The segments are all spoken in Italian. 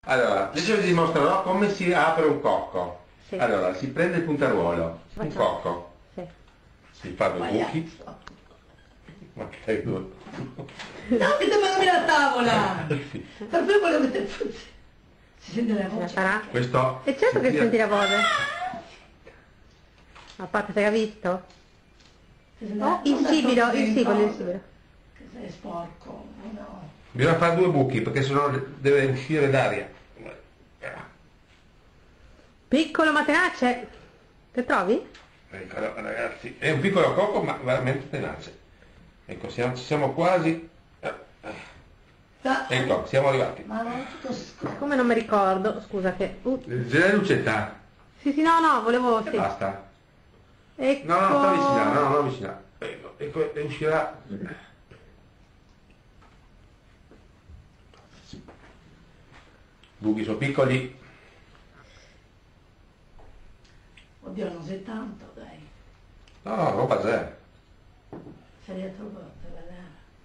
Allora, adesso vi dimostrerò come si apre un cocco. Sì. Allora, si prende il puntaruolo, un Facciamo. cocco, Sì. si fanno i buchi. Ma che hai due? No, che domani la tavola! Sì. Per me volevo mettere... Si sente la Ce la voce? farà? Questo E certo che senti la voce. A parte se l'ha visto? Si sente Oh, la- il sibilo, non il sto sibilo, il dentro. sibilo. Che sei sporco, no. Bisogna fare due buchi perché sennò deve uscire l'aria. Piccolo ma tenace. Te trovi? Ecco, allora, ragazzi, è un piccolo cocco ma veramente tenace. Ecco, siamo quasi. Ecco, siamo arrivati. Ma non è tutto scuro. Come non mi ricordo, scusa che... C'è la lucetta? Sì, sì, no, no, volevo... E Sì. basta. Ecco... No, no, sta vicina, no, non vicina. Ecco, e uscirà. Buchi sono piccoli. Oddio, non sei tanto, dai. No, no, roba zero. Sei dietro per vedere.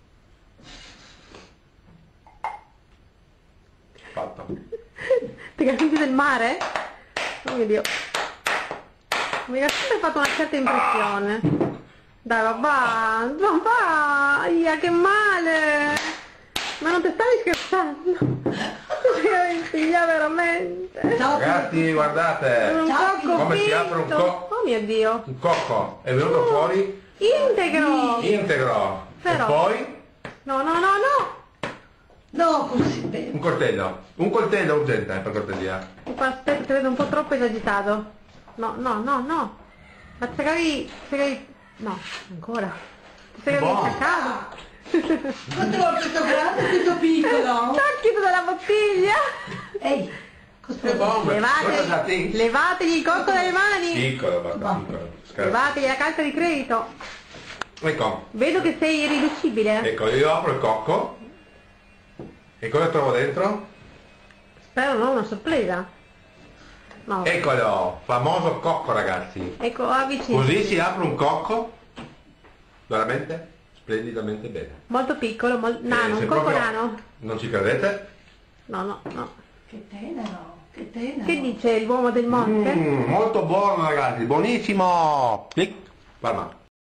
Fatto. Ti capisci del mare? Oh mio Dio. Mi ha sempre fatto una certa impressione. Dai, papà, ia, che male. Ma non ti stavi scherzando? Ti figlia veramente. Ciao, Ragazzi, guardate. Un Ciao, cocco come si finto. apre un cocco? Oh mio Dio. Un cocco è venuto fuori Integro. integro. Però. E poi No, no, no, no. no, così bene. un coltello. Un coltello urgente, per cortesia. Aspetta, ti vedo un po' troppo esagitato. No, no, no, no. Ma se cavi... No, ancora. Se cavi Buono. staccato. Quante volte sto grande e questo piccolo? Tacchito dalla bottiglia. Ehi, Che bomba. Levategli il cocco dalle mani. Piccolo, basta, piccolo. Scherzo. Levategli la carta di credito. Ecco, Vedo che sei irriducibile. ecco, io apro il cocco. E cosa trovo dentro? Spero non una sorpresa. No. Eccolo, famoso cocco, ragazzi. Ecco, avvicino. Così si apre un cocco veramente splendidamente bene. Molto piccolo, nano, Se un cocco proprio nano. non ci credete? No, no, no. che tenero, che tenero. Che dice l'uomo del monte? Molto buono, ragazzi, buonissimo. Clic. Guarda.